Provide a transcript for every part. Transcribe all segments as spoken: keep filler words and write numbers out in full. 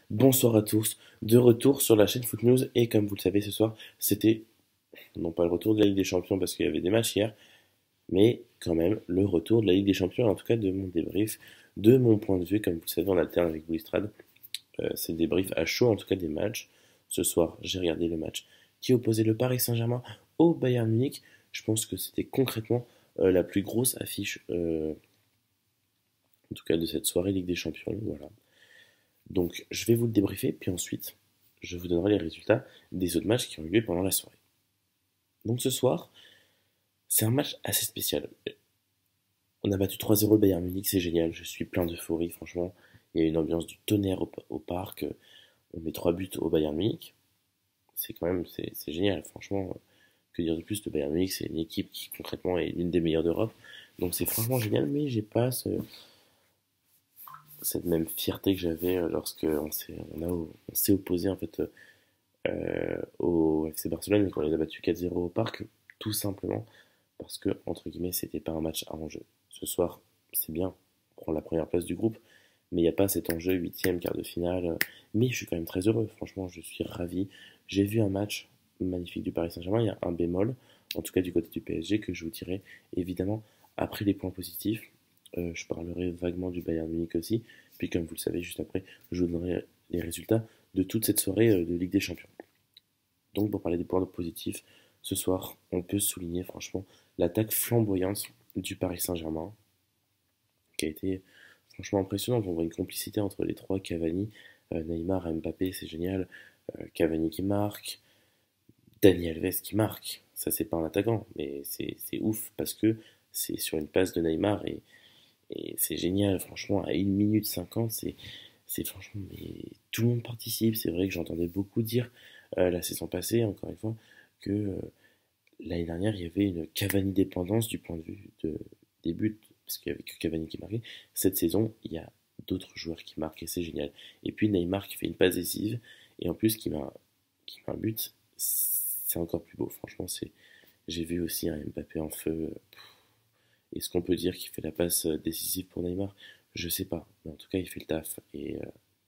Bonsoir à tous, de retour sur la chaîne Foot News et comme vous le savez ce soir c'était non pas le retour de la Ligue des Champions parce qu'il y avait des matchs hier, mais quand même le retour de la Ligue des Champions, en tout cas de mon débrief, de mon point de vue, comme vous le savez on alterne avec Boulistrade, euh, c'est le débrief à chaud en tout cas des matchs. Ce soir j'ai regardé le match qui opposait le Paris Saint-Germain au Bayern Munich. Je pense que c'était concrètement euh, la plus grosse affiche euh, en tout cas de cette soirée Ligue des Champions, voilà. Donc je vais vous le débriefer, puis ensuite je vous donnerai les résultats des autres matchs qui ont eu lieu pendant la soirée. Donc ce soir, c'est un match assez spécial. On a battu trois zéro le Bayern Munich, c'est génial, je suis plein d'euphorie, franchement. Il y a une ambiance du tonnerre au, au parc, on met trois buts au Bayern Munich. C'est quand même, c'est c'est génial, franchement. Que dire de plus, le Bayern Munich, c'est une équipe qui concrètement est l'une des meilleures d'Europe. Donc c'est franchement génial, mais j'ai pas ce, cette même fierté que j'avais lorsque on s'est on a, on s'est opposé en fait euh, au F C Barcelone et qu'on les a battus quatre zéro au parc, tout simplement parce que, entre guillemets, c'était pas un match à enjeu. Ce soir, c'est bien, on prend la première place du groupe, mais il n'y a pas cet enjeu huitième, quart de finale. Mais je suis quand même très heureux, franchement, je suis ravi. J'ai vu un match magnifique du Paris Saint-Germain, il y a un bémol, en tout cas du côté du P S G, que je vous dirai évidemment après les points positifs. Euh, je parlerai vaguement du Bayern Munich aussi, puis comme vous le savez, juste après, je vous donnerai les résultats de toute cette soirée euh, de Ligue des Champions. Donc pour parler des points positifs, ce soir, on peut souligner franchement l'attaque flamboyante du Paris Saint-Germain, qui a été franchement impressionnante. On voit une complicité entre les trois, Cavani, euh, Neymar, Mbappé, c'est génial. Euh, Cavani qui marque, Dani Alves qui marque. Ça, c'est pas un attaquant, mais c'est c'est ouf parce que c'est sur une passe de Neymar et, et c'est génial. Franchement, à une minute cinquante, c'est c'est franchement, mais tout le monde participe. C'est vrai que j'entendais beaucoup dire euh, la saison passée, encore une fois, que euh, l'année dernière, il y avait une Cavani dépendance du point de vue de, des buts, parce qu'il n'y avait que Cavani qui marquait. Cette saison, il y a d'autres joueurs qui marquent et c'est génial. Et puis Neymar qui fait une passe décisive et en plus qui met un, qui met un but, c'est encore plus beau. Franchement, c'est, j'ai vu aussi un Mbappé en feu. Est-ce qu'on peut dire qu'il fait la passe décisive pour Neymar? Je sais pas, mais en tout cas, il fait le taf et, euh,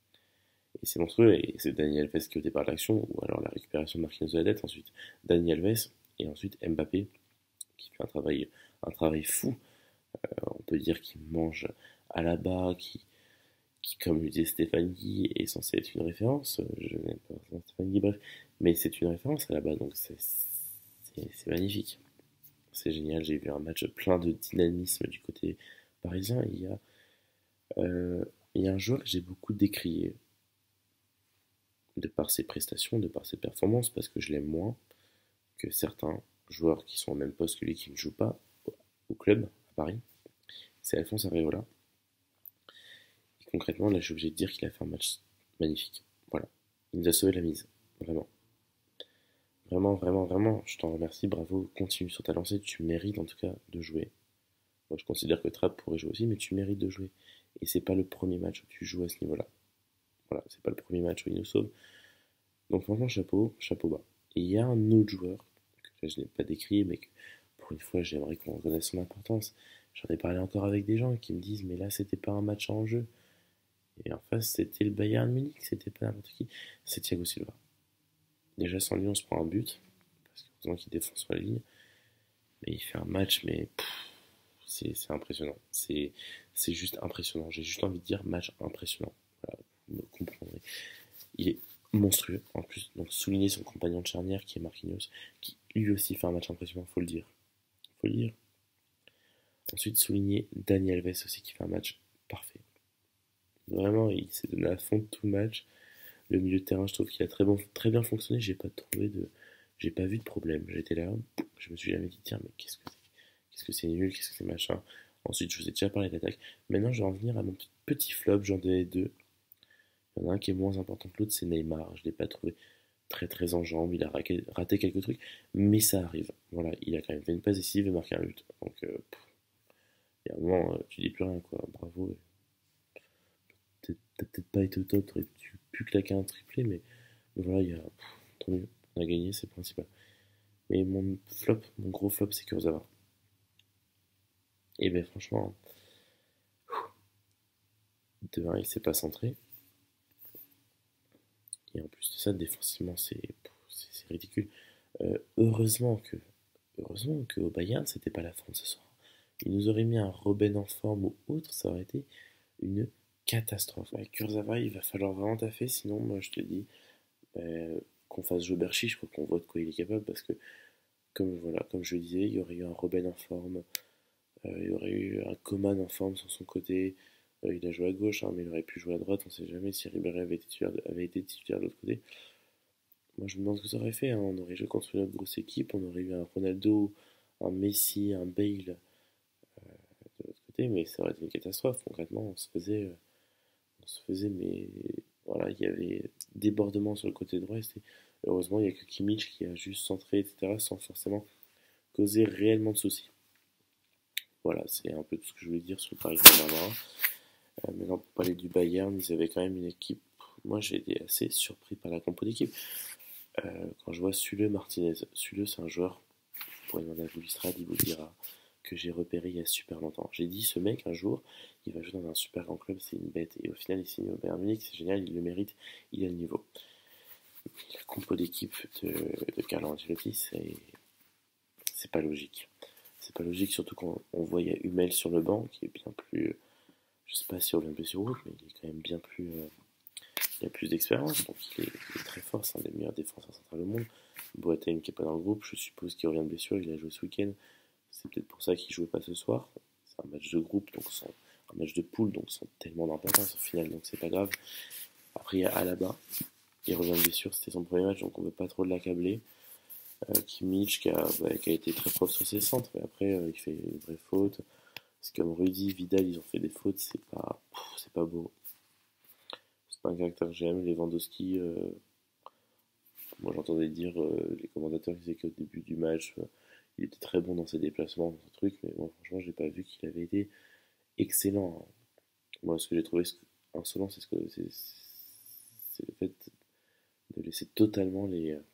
et c'est monstrueux. Et c'est Dani Alves qui est au départ de l'action, ou alors la récupération de Marquinhos de la tête, ensuite Dani Alves et ensuite Mbappé qui fait un travail, un travail fou. Euh, on peut dire qu'il mange à la barre, qui, qui, comme le disait Stéphane Guy, est censé être une référence. Je n'aime pas Stéphane Guy, bref, mais c'est une référence à la barre, donc c'est c'est magnifique. C'est génial, j'ai vu un match plein de dynamisme du côté parisien. Il y a, euh, il y a un joueur que j'ai beaucoup décrié de par ses prestations, de par ses performances, parce que je l'aime moins que certains joueurs qui sont au même poste que lui qui ne jouent pas au club à Paris. C'est Alphonse Areola. Et concrètement, là, je suis obligé de dire qu'il a fait un match magnifique. Voilà. Il nous a sauvé la mise. Vraiment. Vraiment, vraiment, vraiment. Je t'en remercie. Bravo. Continue sur ta lancée. Tu mérites en tout cas de jouer. Moi, je considère que Trapp pourrait jouer aussi, mais tu mérites de jouer. Et c'est pas le premier match où tu joues à ce niveau-là. Voilà. C'est pas le premier match où il nous sauve. Donc, franchement, chapeau, chapeau bas. Et il y a un autre joueur que je n'ai pas décrit, mais que pour une fois, j'aimerais qu'on reconnaisse son importance. J'en ai parlé encore avec des gens qui me disent, mais là, c'était pas un match en jeu. Et en face, c'était le Bayern Munich, c'était pas n'importe qui, c'est Thiago Silva. Déjà, sans lui, on se prend un but, parce que heureusement qu'il défend sur la ligne. Mais il fait un match, mais c'est impressionnant. C'est juste impressionnant. J'ai juste envie de dire match impressionnant. Voilà, vous me comprendrez. Il est monstrueux. En plus, donc souligner son compagnon de charnière qui est Marquinhos, qui lui aussi fait un match impressionnant, faut le dire. Faut le dire. Ensuite, souligner Dani Alves aussi qui fait un match parfait. Vraiment, il s'est donné à fond de tout le match. Le milieu de terrain, je trouve qu'il a très, bon, très bien fonctionné. J'ai pas trouvé de, j'ai pas vu de problème. J'étais là, je me suis jamais dit tiens mais qu'est-ce que c'est, qu'est-ce que c'est nul, qu'est-ce que c'est machin. Ensuite, je vous ai déjà parlé d'attaque. Maintenant, je vais en venir à mon petit flop. J'en ai deux. Il y en a un qui est moins important que l'autre, c'est Neymar. Je l'ai pas trouvé très très en jambes. Il a raté, raté quelques trucs, mais ça arrive. Voilà, il a quand même fait une passe décisive et marqué un but. Donc, euh, il y a un moment, euh, tu dis plus rien quoi. Bravo. T'as peut-être pas été au top, t'aurais pu claquer un triplé, mais, mais voilà, il y a, pff, tant mieux, on a gagné, c'est le principal. Mais mon flop, mon gros flop, c'est Kurzawa. Et ben franchement, de un, il s'est pas centré. Et en plus de ça, défensivement, c'est c'est- c'est ridicule. Euh, heureusement que, heureusement que au Bayern, c'était pas la fin de ce soir. Il nous aurait mis un Robben en forme ou autre, ça aurait été une catastrophe. Avec Kurzawa, il va falloir vraiment taffer, sinon, moi je te dis, euh, qu'on fasse Joe Berchi, je crois qu'on voit de quoi il est capable, parce que, comme, voilà, comme je le disais, il y aurait eu un Robben en forme, euh, il y aurait eu un Coman en forme sur son côté, euh, il a joué à gauche, hein, mais il aurait pu jouer à droite, on sait jamais si Ribéry avait été titulaire, avait été titulaire de l'autre côté. Moi, je me demande ce que ça aurait fait, hein. On aurait joué contre une autre grosse équipe, on aurait eu un Ronaldo, un Messi, un Bale de l'autre côté, mais ça aurait été une catastrophe. Concrètement, on se faisait, euh, on se faisait, mais voilà, il y avait débordement sur le côté droit. Et heureusement, il n'y a que Kimmich qui a juste centré, et cetera, sans forcément causer réellement de soucis. Voilà, c'est un peu tout ce que je voulais dire sur le Paris Saint-Germain. Euh, maintenant, pour parler du Bayern, ils avaient quand même une équipe. Moi, j'ai été assez surpris par la compo d'équipe. Euh, quand je vois Sule Martinez, Sule, c'est un joueur, vous pourrez demander à Louis il vous dira que j'ai repéré il y a super longtemps. J'ai dit, ce mec, un jour, il va jouer dans un super grand club, c'est une bête. Et au final, il signe au Bayern Munich, c'est génial, il le mérite, il a le niveau. La compo d'équipe de, de Carlo Ancelotti, c'est, c'est pas logique. C'est pas logique, surtout quand on voit il y a Hummel sur le banc, qui est bien plus. Je sais pas si on revient de blessure ou autre, mais il est quand même bien plus. Euh, il a plus d'expérience, donc il est, il est très fort, c'est un des meilleurs défenseurs centrales au monde. Boateng qui est pas dans le groupe, je suppose qu'il revient de blessure, il a joué ce week-end. C'est peut-être pour ça qu'il jouait pas ce soir. C'est un match de groupe, donc sans, un match de poule, donc sans tellement d'importance au final, donc c'est pas grave. Après il y a Alaba, il revient de blessure, c'était son premier match, donc on veut pas trop l'accabler. Euh, Kimmich qui a, bah, qui a été très propre sur ses centres, mais après euh, il fait une vraie faute. C'est comme Rudy, Vidal, ils ont fait des fautes, c'est pas, pff, c'est pas beau. C'est pas un caractère que j'aime. Lewandowski, euh, moi j'entendais dire, euh, les commentateurs disaient qu'au début du match, euh, il était très bon dans ses déplacements, dans ce truc, mais moi franchement, j'ai pas vu qu'il avait été excellent, hein. Moi, ce que j'ai trouvé insolent, c'est ce que c'est, c'est le fait de laisser totalement les, euh,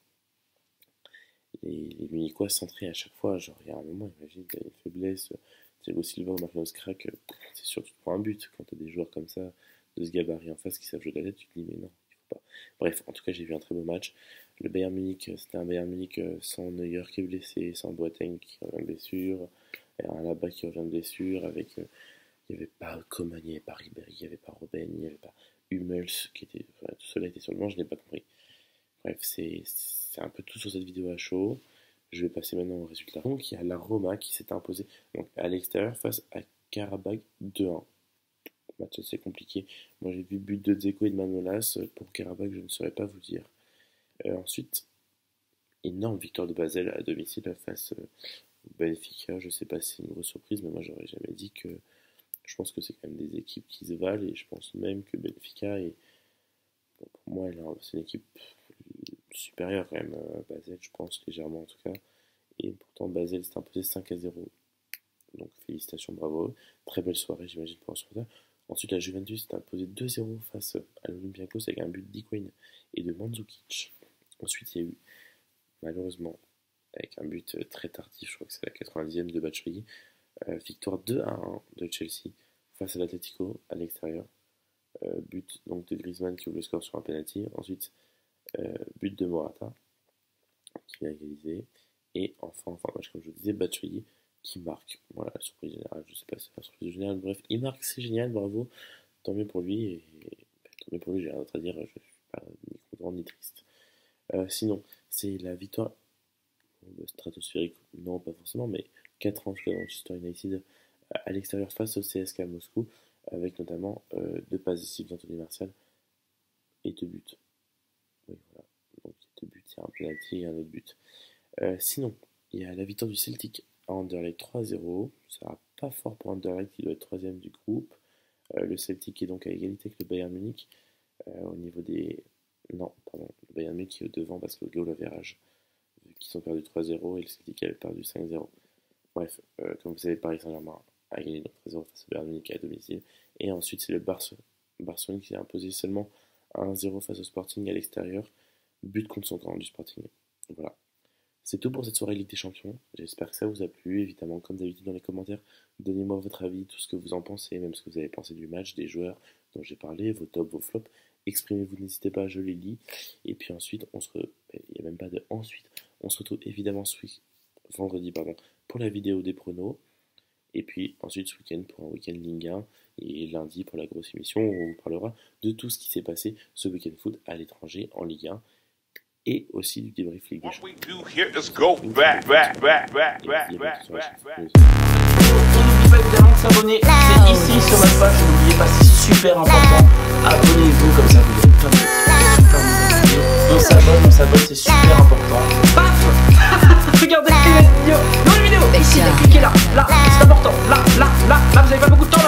les, les Munichois centrés à chaque fois. Genre, il y a un moment, imagine, t'as une faiblesse, Thiago Silva ou Marquinhos Crack, euh, c'est sûr que tu te prends un but quand t'as des joueurs comme ça, de ce gabarit en face qui savent jouer de la tête, tu te dis, mais non, il faut pas. Bref, en tout cas, j'ai vu un très beau match. Le Bayern Munich, euh, c'était un Bayern Munich euh, sans Neuer qui est blessé, sans Boateng qui revient de blessure, et un là-bas qui revient de blessure, avec. Euh, il n'y avait pas Coman, il n'y avait pas Ribéry, il n'y avait pas Robben, il n'y avait pas Hummels, qui était. Enfin, tout cela était sur le banc, je n'ai pas compris. Bref, c'est c'est un peu tout sur cette vidéo à chaud. Je vais passer maintenant au résultat. Donc, il y a la Roma qui s'est imposée donc, à l'extérieur face à Karabakh deux un. Match assez compliqué. Moi, j'ai vu but de Dzeko et de Manolas. Pour Karabakh, je ne saurais pas vous dire. Euh, ensuite, énorme victoire de Basel à domicile face euh, au Benfica. Je ne sais pas si c'est une grosse surprise, mais moi, j'aurais jamais dit que. Je pense que c'est quand même des équipes qui se valent et je pense même que Benfica est. Bon, pour moi, c'est une équipe supérieure quand même à Basel, je pense, légèrement en tout cas. Et pourtant, Basel s'est imposé cinq à zéro. Donc félicitations, bravo. Très belle soirée, j'imagine, pour un supporter. Ensuite, la Juventus s'est imposée deux zéro face à l'Olympiakos avec un but d'Higuaín et de Mandzukic. Ensuite, il y a eu, malheureusement, avec un but très tardif, je crois que c'est la quatre-vingt-dixième de Batshuayi, euh, victoire deux à un de Chelsea face à l'Atlético à l'extérieur. Euh, but donc de Griezmann qui ouvre le score sur un penalty. Ensuite, euh, but de Morata qui vient égaliser. Et enfin, enfin, match comme je vous disais, Batshuayi qui marque. Voilà, la surprise générale, je sais pas si c'est la surprise générale, bref, il marque, c'est génial, bravo, tant mieux pour lui, et bah, tant mieux pour lui, j'ai rien d'autre à dire, je suis pas ni content ni triste. Euh, sinon, c'est la victoire stratosphérique, non pas forcément, mais quatre ans de Manchester United à l'extérieur face au C S K à Moscou, avec notamment euh, deux passes décisives d'Anthony Martial et deux buts. Oui, voilà, donc il y a deux buts, il y a un penalty et un autre but. Euh, sinon, il y a la victoire du Celtic à Anderlecht trois à zéro. Ça va pas fort pour Anderlecht qui doit être troisième du groupe. Euh, le Celtic est donc à égalité avec le Bayern Munich euh, au niveau des. Non, pardon, le Bayern Munich est au devant parce que le goal average, vu qu'ils ont perdu trois zéro et le Celtic avait perdu cinq zéro. Bref, euh, comme vous savez, Paris Saint-Germain a gagné donc trois zéro face au Bayern Munich à domicile. Et ensuite, c'est le Barce... Barcelone qui s'est imposé seulement un zéro face au Sporting à l'extérieur. But contre son camp du Sporting. Voilà. C'est tout pour cette soirée Ligue des Champions. J'espère que ça vous a plu. Évidemment, comme d'habitude dans les commentaires, donnez-moi votre avis, tout ce que vous en pensez, même ce que vous avez pensé du match, des joueurs dont j'ai parlé, vos tops, vos flops. exprimez-vous, n'hésitez pas, je les lis. Et puis ensuite, on se re... il n'y a même pas de ensuite. On se retrouve évidemment ce week... vendredi pardon, pour la vidéo des pronos. Et puis ensuite ce week-end pour un week-end Ligue un. Et lundi pour la grosse émission où on vous parlera de tout ce qui s'est passé ce week-end foot à l'étranger en Ligue un. Et aussi du débrief Ligue des Champions. N'oubliez pas évidemment de s'abonner, c'est ici sur ma page, n'oubliez pas, c'est super important. Abonnez-vous comme ça vous avez plein de notifications. On s'abonne, on s'abonne, c'est super important. Paf. Regardez les vidéos dans les vidéos. Ici, cliquez là, là, c'est important. Là, là, là, là, vous n'avez pas beaucoup de temps.